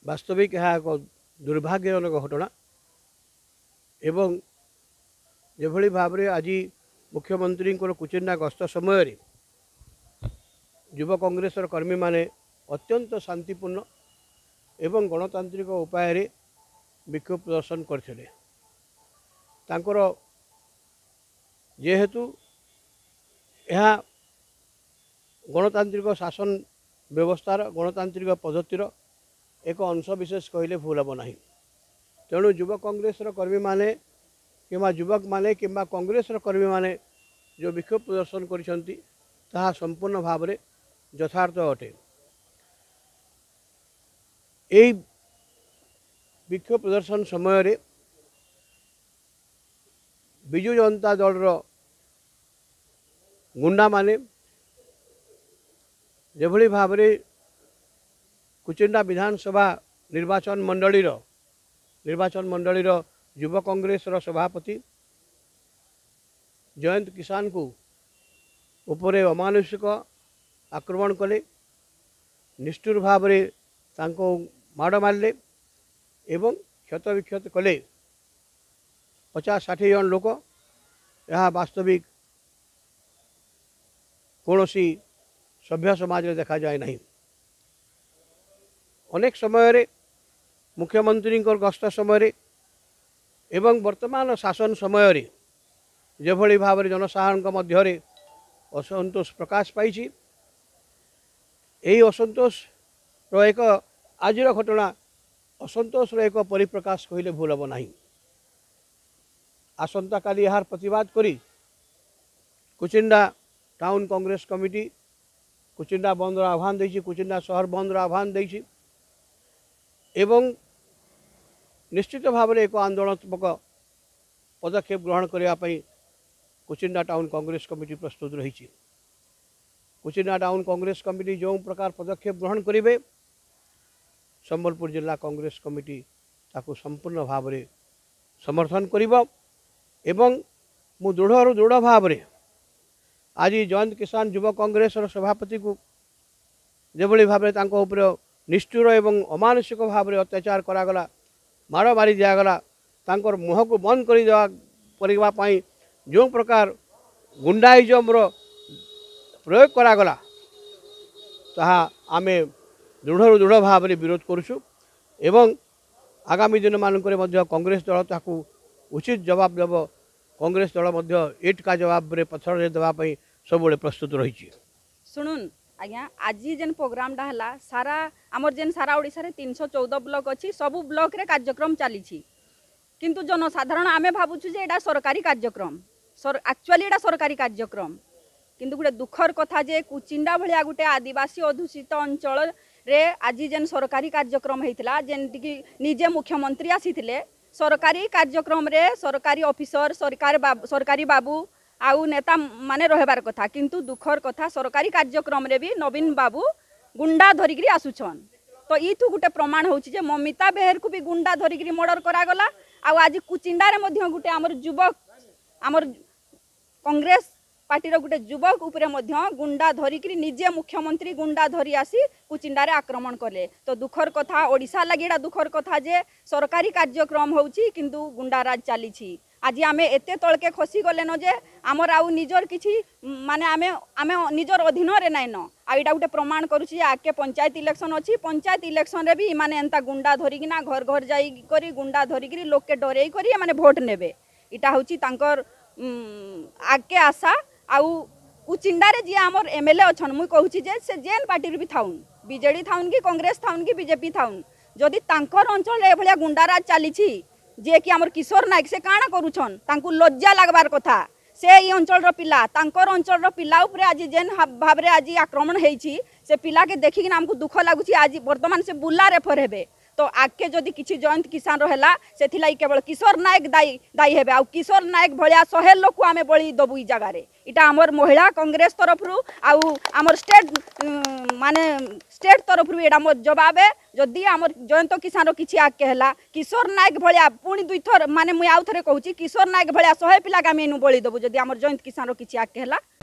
वास्तविक यह एक दुर्भाग्यजनक घटना एवं जेभली भाव में आज मुख्यमंत्री कुचिंडा गस्त समय युवा कांग्रेस कर्मी माने अत्यंत शांतिपूर्ण एवं गणतांत्रिक उपाय विक्षोभ प्रदर्शन करथिले। तांकर जेहेतु यह गणतांत्रिक शासन व्यवस्थार गणतांत्रिक पद्धतिर एक अंश विशेष कहले भूल हम ना। तेणु युवा कांग्रेस कर्मी माने किंवा युवक माने किंवा कांग्रेस कर्मी माने जो विक्षोभ प्रदर्शन करिसंती ताहा संपूर्ण भाव में यथार्थ अटे। यही विक्षोभ प्रदर्शन समय विजु जनता दल गुंडा माने जेभली भाव में कुचिंडा विधानसभा निर्वाचन मंडलीर युवा कांग्रेस सभापति जयंत किसान को उपरे अमानुषिक आक्रमण कले, निष्ठुर भाव में माड़ मारे एवं क्षत विक्षत कले 50-60 जन लोक। यह वास्तविक कौनसी सभ्य समाज में देखा जाए नहीं। अनेक समय मुख्यमंत्री गस्त समय एवं वर्तमान शासन समय जेभली भाव में जनसाधारण मध्य असंतोष प्रकाश पाई। यही असंतोष एक आज घटना असंतोष एक परिप्रकाश कहले भूल हम ना। आसंता काली यार प्रतिवाद करी कुचिंडा टाउन कांग्रेस कमिटी कुचिंडा बंद आह्वान देछि, कुचिंडा शहर बंद आह्वान देछि एवं निश्चित भाव में एक आंदोलनात्मक पदक्षेप ग्रहण करने कुचिंडा टाउन कांग्रेस कमिटी प्रस्तुत रही। कुचिंडा टाउन कांग्रेस कमिटी जो प्रकार पदक्षेप ग्रहण करेंगे संबलपुर जिला कांग्रेस कमिटी ताकू संपूर्ण भाव में समर्थन करिबो। एवं मु दृढ़ भाव में आज जयंत किसान युवा कांग्रेस सभापति को जेभली भाव में तांको ऊपर निष्ठुर एवं अमानुषिक भाव में अत्याचार करागला, माड़ मारी दिगला, तांकर मुह को बंद करने जो प्रकार गुंडाइजम प्रयोग करागला ताहा आमे दृढ़ भाव में विरोध करुछु एवं आगामी दिन मानक कांग्रेस दल ताकू उचित जवाब देव। कांग्रेस दल एट का जवाब रे पथर देवाई सब प्रस्तुत रही। शुणुन आज्ञा आज जेन प्रोग्राम है सारा आमर जेन सारा ओडिशा रे 314 ब्लॉक अच्छी सबू ब्लॉक रे कार्यक्रम चली किंतु जनसाधारण आमे भावुछु जे एटा सरकारी कार्यक्रम एक्चुअली एटा सरकारी कार्यक्रम किंतु गोटे दुखर कथा जे कुचिंडा भलिया गोटे आदिवासी अधूषित अंचल रे आज जेन सरकारी कार्यक्रम होता जेमती कि निजे मुख्यमंत्री आसीथिले सरकारी कार्यक्रम रे सरकारी ऑफिसर सरकारी बाबू आउ नेता माने रहबार कथा किंतु दुखर कथा सरकारी कार्यक्रम रे भी नवीन बाबू गुंडा धरिकी आसुछन। तो इथु गोटे प्रमाण होछि जे ममिता बेहेर को भी गुंडा धरिकी मर्डर करागला। आज कुचिंडा रे मध्य गोटे आमर युवक आमर कांग्रेस पार्टी गोटे युवक उपरे मध्य गुंडा धरिकी निजे मुख्यमंत्री गुंडा धरी आसी कुचिंडारे आक्रमण कले। तो दुखर कथा ओडिशा लगी एटा दुखर कथा जे सरकारी कार्यक्रम होउची किंतु गुंडा राज चली। आज आमे एते तलके खसी गले न जे आमर आउ निजर किछि माने आमे आमे निजर अधीन रे नाइन आ एटा गोटे प्रमाण करूची। आके पंचायत इलेक्शन अछि, पंचायत इलेक्शन रे भी माने एंता गुंडा धरिकिना घर घर जाई करी गुंडा धरिकी लोक के डरेई करी माने भोट नेबे। इटा होची तांकर आगे आशा। आउ कुचिंडा रे जे आमर एमएलए अछन मुई कहूची जे से जेन पार्टी भी थाउन बीजेडी थाउन कि कांग्रेस थाउन कि बीजेपी थाउन जदि तांकर अंचल रे भलिया गुंडाराज चली जे कि आमर किशोर नायक से काଣା करूछन तांकु लज्जा लागबार कथा। से ई अंचल रो पिला तांकर अंचल रो पिला उपरे आज जेन भाव रे आज आक्रमण हेछि से पिला के देखि कि हमकु दुख लागुछि। आज वर्तमान से बुल्ला रेफर हेबे तो आगे जदि किछि जयंत किसान रहा से केवल किशोर नायक दायी हेबे। आ किशोर नायक भलिया 100 लोक आमे बळी दबु ई जगार इटा आमर महिला कांग्रेस तरफ आमर स्टेट माने स्टेट तरफ एटा मोर जवाब है। जदि आमर जयंत किसान किछि आगे हैला किशोर नायक भलिया पुणी दुई थर माने मुई आउ थरे कहूची किशोर नायक भलिया 100 पिला आमे एनु बळी दबु जदि आमर जयंत किसान किछि आगे हैला।